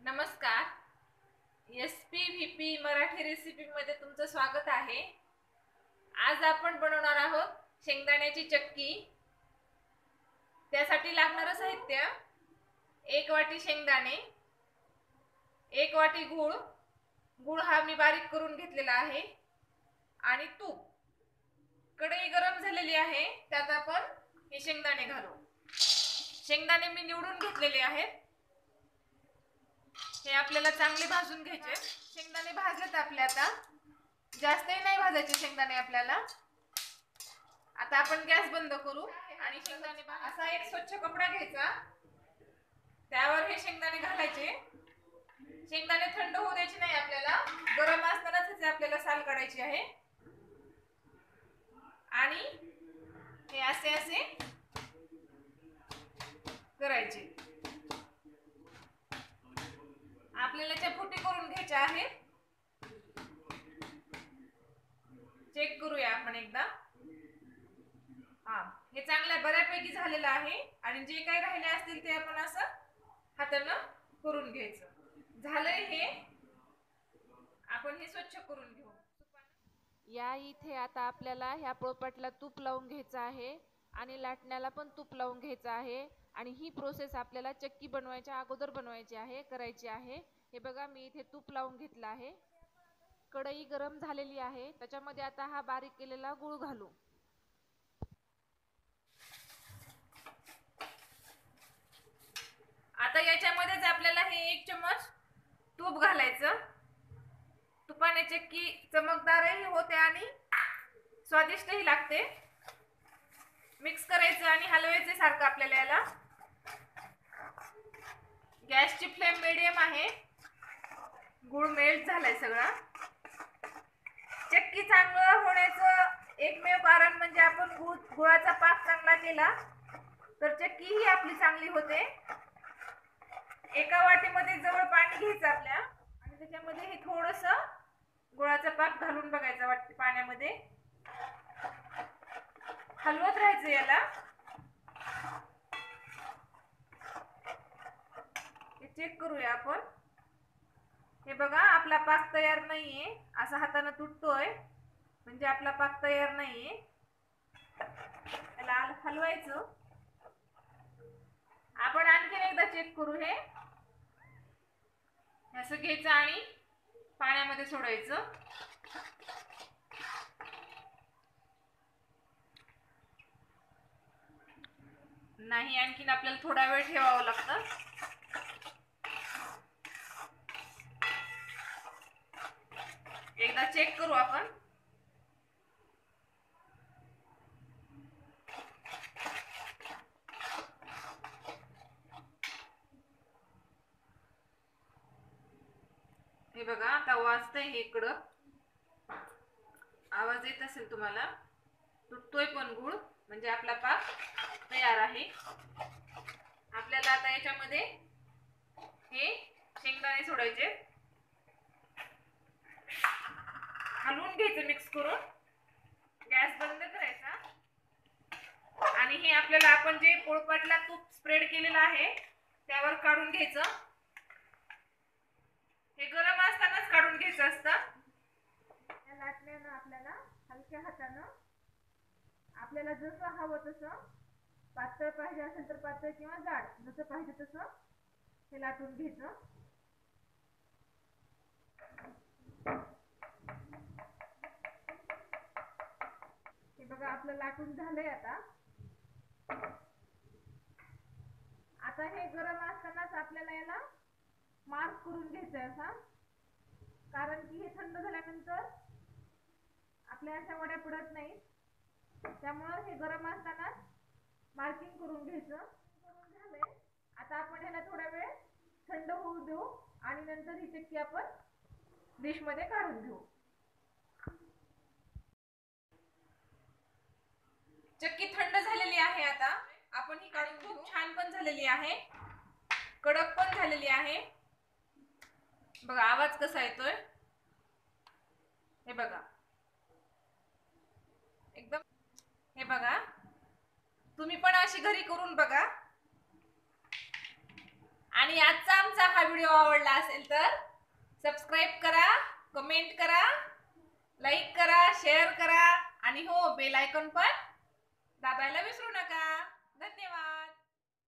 नमस्कार. SPVP Marathi recipe मध्ये तुमचं स्वागत आहे. आज आपण बनवणार आहोत शेंगदाण्याची चक्की. त्यासाठी लागणारं साहित्य: 1 वाटी शेंगदाणे, 1 वाटी गूळ. गूळ हा मी बारीक करून घेतलेला आहे, आणि तूप. कढई गरम झालेली आहे, त्यात आपण हे शेंगदाणे घालू. शेंगदाणे मी निवडून घेतलेले आहेत. हे आपल्याला चांगले भाजून घ्यायचे. शेंगदाणे भाजलेत आपले. आता जास्तही नाही भाजायचे शेंगदाणे आपल्याला. आता आपण गॅस बंद करू आणि शेंगदाणे असा एक स्वच्छ कपडा घ्यायचा, त्यावर हे शेंगदाणे घालायचे. शेंगदाणे थंड होऊ द्यायचे नाही आपल्याला, गरम असतानाच त्याचे आपल्याला साल काढायची आहे. आणि हे असे असे करायचे. आपल्याला त्या फुटी करून घ्यायच्या आहेत. चेक करूया आपण एकदा. हे चांगलं बऱ्यापैकी झालेलं आहे, आणि जे काही राहिले असतील ते आपण असं हातानं करून घ्यायचं. झालंय हे. आपण हे स्वच्छ करून घेऊ. या इथे आता आपल्याला ह्या पोळपाटला तूप लावून घ्यायचं आहे, आणि लाटण्याला पण तूप लावून घ्यायचं आहे. आणि ही प्रोसेस आपल्याला चक्की बनवायच्या अगोदर बनवायची आहे, करायची आहे. हे बघा, मी इथे तूप लावून घेतलं आहे. कढई गरम झालेली आहे, त्याच्यामध्ये आता हा बारीक केलेला गूळ घालू. आता याच्यामध्येच आपल्याला हे 1 चम्मच तूप घालायचं. तुपाने चक्की चमकदारही होते आणि स्वादिष्टही लागते. मिक्स करायचं आणि हलवायचं सारखं आपल्याला याला. गॅसची फ्लेम मीडियम आहे. गूळ मेल्ट झालाय सगळा. चक्की चांगलं होण्याचं एकमेव कारण म्हणजे आपण गुळाचा पाक चांगला केला तर चक्की ही आपली चांगली होते. एका वाटीमध्ये जवळ पाणी घ्यायचं आपल्या, आणि त्याच्यामध्ये हे थोडंसं गुळाचा पाक घालून बघायचा वाटते पाण्यामध्ये. हलवत राहायचं याला. हे चेक करूया आपण. हे बघा, आपला पाक तयार नाहीये. असा हाताने तुटतोय म्हणजे आपला पाक तयार नाहीये. याला हलवायचं. आपण आणखीन एकदा चेक करू. हे असं घ्यायचं आणि पाण्यामध्ये सोडायचं. नाही, आणखीन आपल्याला थोडा वेळ ठेवावं लागतं. एकदा चेक करू आपण. हे बघा, आता वाजतंय हे कडक. आवाज येत असेल तुम्हाला. तुटतोय पण गुळ, म्हणजे आपला पाक तयार आहे. आपल्याला आता याच्यामध्ये हे शेंगदाणे सोडायचे. हलवून घ्यायचं मिक्स करून. गॅस बंद करायचा. आणि हे आपल्याला आपण जे पोळपाटला तूप स्प्रेड केलेलं आहे त्यावर काढून घ्यायचं. हे गरम असतानाच काढून घ्यायचं असतं. या लाटण्यानं आपल्याला हलक्या हातानं आपल्याला जसं हवं तसं, पातळ पाहिजे असेल तर पातळ किंवा जाड, जसं पाहिजे तसं हे लाटून घ्यायचं. हे बघा, आपलं लाटून झालंय. आता हे गरम असतानाच आपल्याला याला मार्क करून घ्यायचं असा, कारण की हे थंड झाल्यानंतर आपल्या अशा वड्या पडत नाही. त्यामुळे हे गरम असतानाच मार्किंग करून घ्यायचं. झालंय. आता आपण ह्याला थोडा वेळ थंड होऊ देऊ, आणि नंतर ही चक्की आपण डिश मध्ये काढून घेऊ. चक्की थंड झालेली आहे. आता आपण ही काढून घेऊ. खूप छान पण झालेली आहे, कडक पण झालेली आहे. बघा आवाज कसा येतोय. हे बघा, एकदम. हे बघा, तुम्ही पण अशी घरी करून बघा. आणि आजचा आमचा हा व्हिडिओ आवडला असेल तर सबस्क्राईब करा, कमेंट करा, लाईक करा, शेअर करा आणि हो बेल आयकॉन पण